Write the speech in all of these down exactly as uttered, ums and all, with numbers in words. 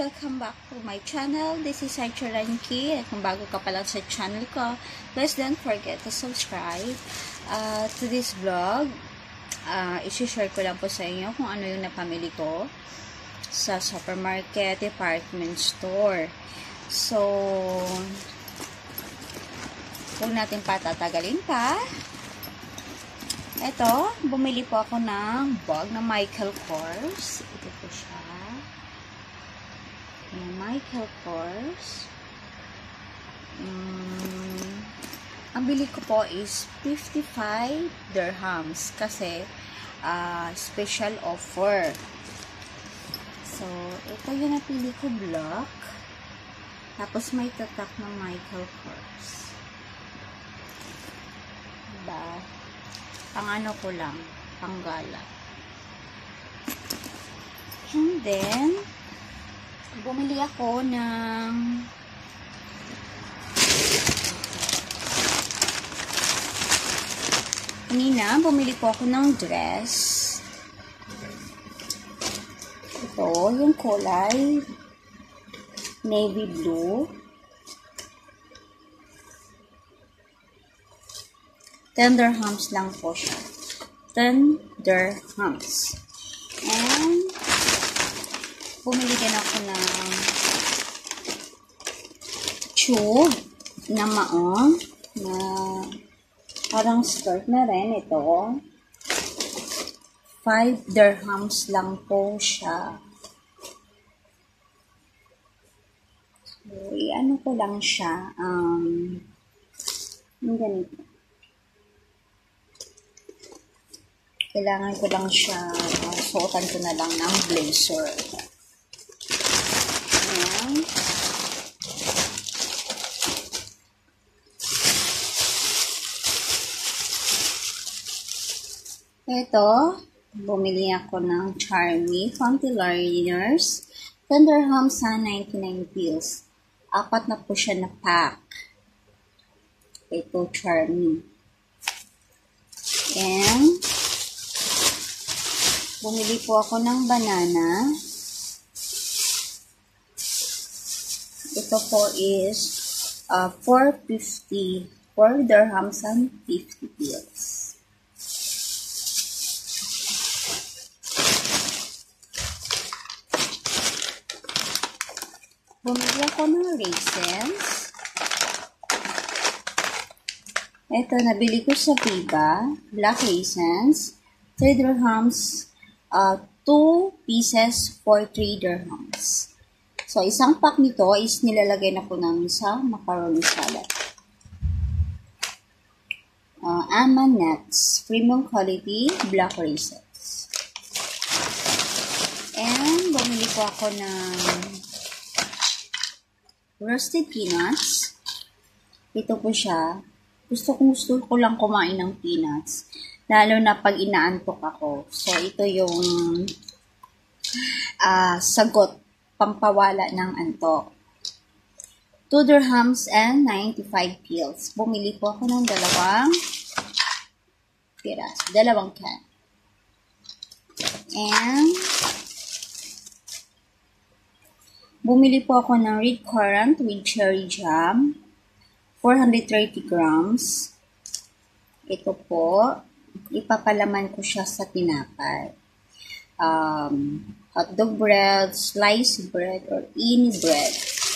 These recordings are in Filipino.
welcome back to my channel. This is Sacha Ranki. At kung bago ka pa lang sa channel ko, please don't forget to subscribe uh, to this vlog. Uh, isi-share ko lang po sa inyo kung ano yung napamili ko sa supermarket, department store. So, huwag natin patatagalin pa. Ito, bumili po ako ng bag na Michael Kors. Ito po siya. Yung Michael Kors. Um, ang bili ko po is fifty-five dirhams kasi uh, special offer. So, ito yung napili ko, block. Tapos may tatak ng Michael Kors. Diba? Pang ano ko lang, pang gala. And then, bumili ako ng kanina, bumili po ako ng dress. Ito, yung kulay navy blue. ten dirhams lang po siya. ten dirhams. And bumili din ako ng tube na maong na parang skirt na rin ito. five dirhams lang po siya. So, i-ano ko lang siya. Um, yung ganito. Kailangan ko lang siya, uh, suotan ko na lang ng blazer. Ayan. Ito, bumili ako ng Charmy Fountain Liners. ten dirhams sa ninety-nine pills. Apat na po siya na pack. Ito, Charmy. And bumili po ako ng banana. Ito po is uh, four fifty. four dirhams and fifty pills. Bumili ako ng raisins. Ito, nabili ko sa Viva. Black raisins. three dirhams. Uh, two pieces for three dirhams. So, isang pack nito is nilalagay na po namin sa macaroni salad. Uh, Almond nuts, premium quality, black raisins. And, bumili ko ako ng roasted peanuts. Ito po siya. Gusto ko, gusto ko lang kumain ng peanuts. Lalo na pag inaantok ako. So, ito yung uh, sagot, pampawala ng antok. two dirhams and ninety-five pills. Bumili po ako ng dalawang piras. Dalawang can. And, bumili po ako ng red currant with cherry jam. four hundred thirty grams. Ito po. Ipapalaman ko siya sa tinapay. Um, hotdog bread, sliced bread, or any bread.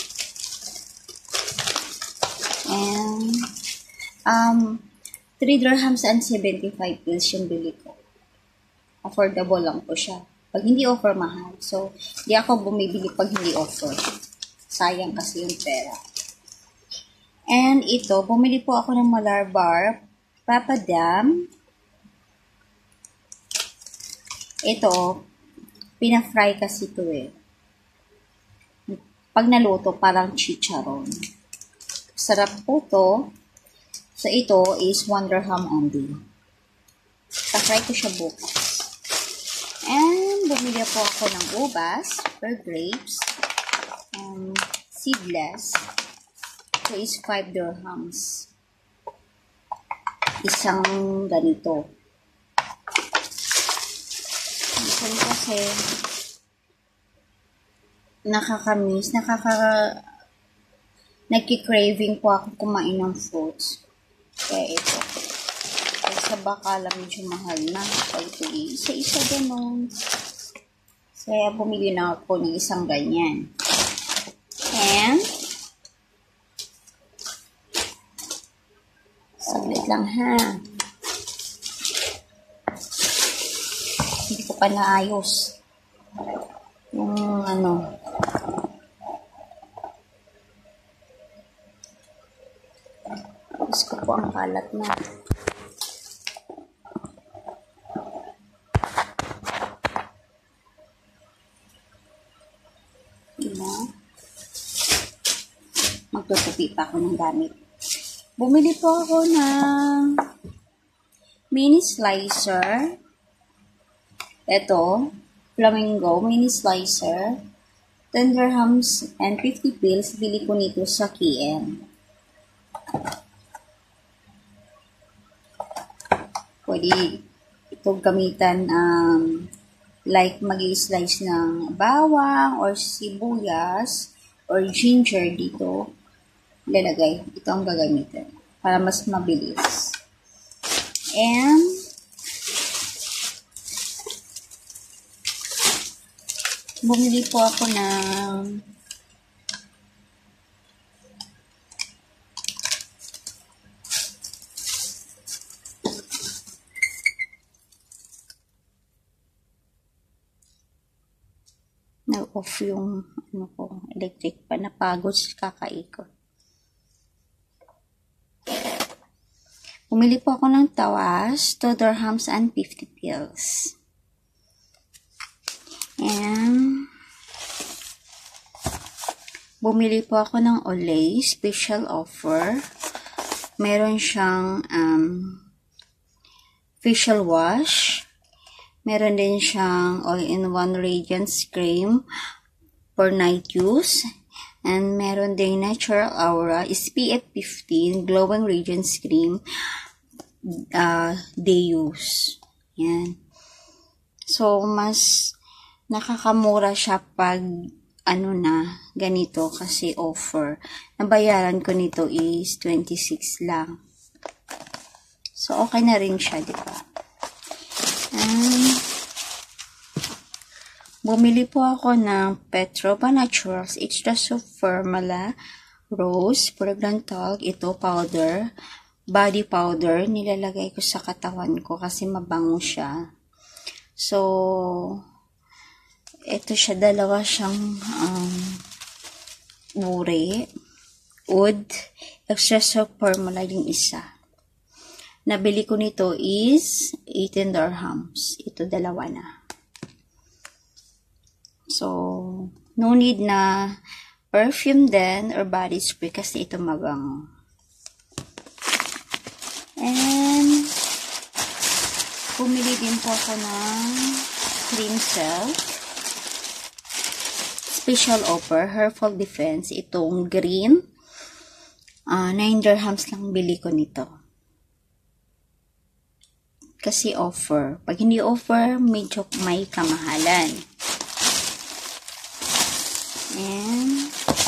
And, um, three dirhams and seventy-five pills yung bili ko. Affordable lang po siya. Pag hindi offer, mahal. So, di ako bumibili pag hindi offer. Sayang kasi yung pera. And ito, bumili po ako ng Malar Bar, Papadam. Ito, pina-fry kasi ito eh. Pag naluto, parang chicharon. Sarap po to. So, ito is one dirham only. Pa-fry ko siya bukas. And, bumili po ako ng ubas, or grapes, um, seedless. So, is five dirhams. Isang ganito. Minsan kasi nakakamiss, nakaka, nagki-craving po ako kumain ng fruits. Kaya ito. Sa bakala medyo mahal na. So, ito isa-isa ganun. Kaya bumili na ako ng isang ganyan. And, saglit lang ha. Hindi ko pa naayos. Yung ano. Tapos ko po ang kalat na. Diba? Magtutupi pa ako ng gamit. Bumili po ako ng mini slicer. Ito, Flamingo mini slicer. ten dirhams and fifty pills. Bili ko nito sa K M. Pwede ito gamitan um, like mag-i-slice ng bawang or sibuyas or ginger dito. Lalagay. Ito ang gagamitin para mas mabilis. And bumili po ako ng nag-off yung ano ko, electric pa, napagod sa kakaikot. Bumili po ako ng tawas, two dirhams and fifty pills. And bumili po ako ng Olay special offer. Meron siyang um, facial wash. Meron din siyang all-in-one radiance cream for night use. And meron din Natural Aura S P F fifteen glowing radiance cream uh, day use. Yan. So, mas nakakamura siya pag ano na, ganito kasi offer. Nabayaran ko nito is twenty-six lang. So, okay na rin siya, di ba? And, bumili po ako ng Petroba Naturals Extra Soft Formula Rose Fragrant Talc. Ito, powder. Body powder. Nilalagay ko sa katawan ko kasi mabango siya. So, ito siya. Dalawa siyang um, uri. Wood. Extra Soft Formula yung isa. Nabili ko nito is eighteen dirhams. Ito, dalawa na. So, no need na perfume din or body spray kasi ito mabango. And, pumili din po ako ng cream silk. Special offer, Hair Fall Defense. Itong green. Uh, nine dirhams lang bili ko nito. Kasi offer. Pag hindi offer, medyo may kamahalan. And,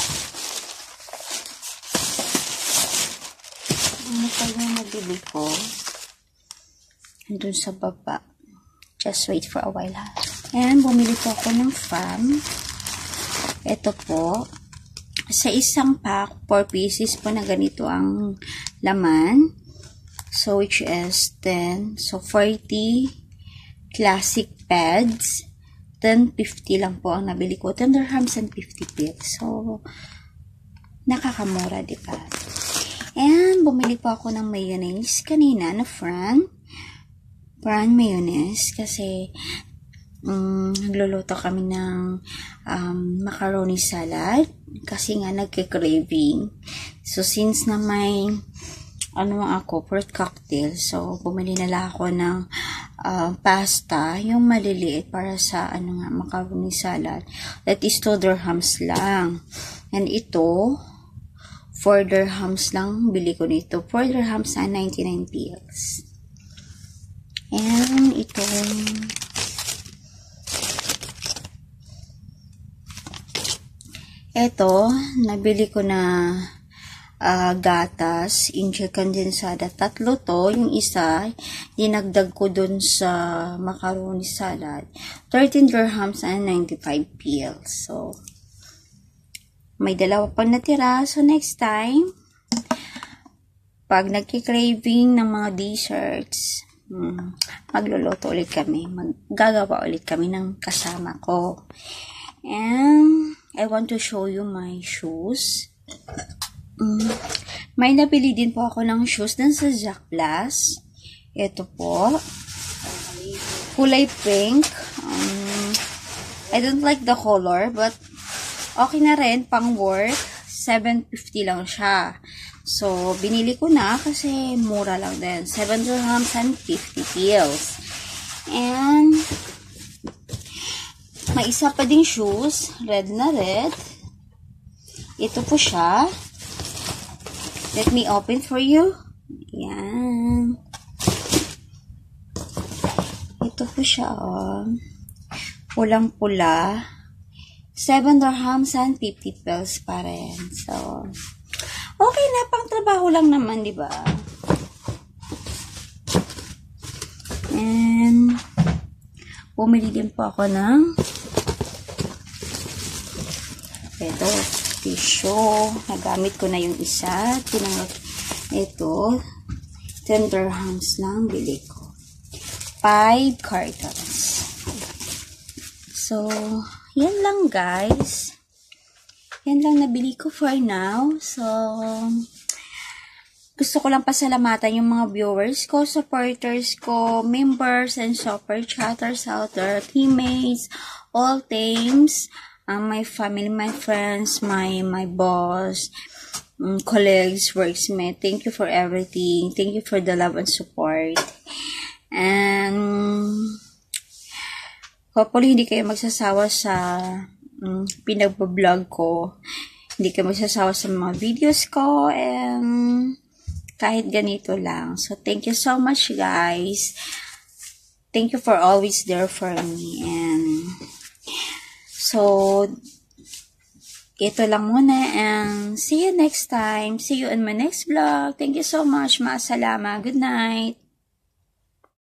ano pa yung nabili ko? Andun sa baba. Just wait for a while ha. And, bumili po ako ng FAM. Ito po. Sa isang pack, four pieces po na ganito ang laman. So, which is ten. So, forty classic pads. ten fifty lang po ang nabili ko. ten dirhams and fifty pills. So, nakakamura, diba? And, bumili po ako ng mayonnaise kanina na Fran. Fran mayonnaise. Kasi, um, nagluluto kami ng um, macaroni salad. Kasi nga, nagkikraving. So, since na may ano ako, fruit cocktail. So, bumili na lang ako ng uh, pasta, yung maliliit para sa ano nga, macaroni salad. That is two dirhams lang. And ito, four dirhams lang bili ko nito. four dirhams and ninety-nine pills. And itong Eto, nabili ko na uh, gatas, India condensada. Tatlo to. Yung isa, dinagdag ko dun sa macaroni salad. thirteen dirhams and ninety-five pills. So, may dalawa pang natira. So, next time, pag nagki-craving ng mga desserts, hmm, magluluto ulit kami. Maggagawa ulit kami ng kasama ko. And, I want to show you my shoes. Hmm, may nabili din po ako ng shoes dun sa Jack Plus. Ito po. Kulay pink. Um, I don't like the color, but okay na rin, pang work, seven fifty lang siya. So, binili ko na kasi mura lang din. seven dirhams and fifty pills. And, may isa pa ding shoes, red na red. Ito po siya. Let me open for you. Yan. Ito po siya, oh. Pulang-pula. seven dirhams and fifty pills pa rin. So, okay na, pang trabaho lang naman, di ba? And, bumili din po ako ng ito, tissue. Nagamit ko na yung isa. Tinanggap ito, ten dirhams lang bili ko. five cartons. So, yan lang guys. Yan lang nabili ko for now. So, gusto ko lang pasalamatan yung mga viewers ko, supporters ko, members and super chatters out there, teammates, all teams, um, my family, my friends, my my boss, um, colleagues, worksmates. Thank you for everything. Thank you for the love and support. And hopefully, hindi kayo magsasawa sa um, pinag-vlog ko. Hindi kayo magsasawa sa mga videos ko. And kahit ganito lang. So, thank you so much, guys. Thank you for always there for me. And so, ito lang muna. And see you next time. See you in my next vlog. Thank you so much. Maasalama. Good night.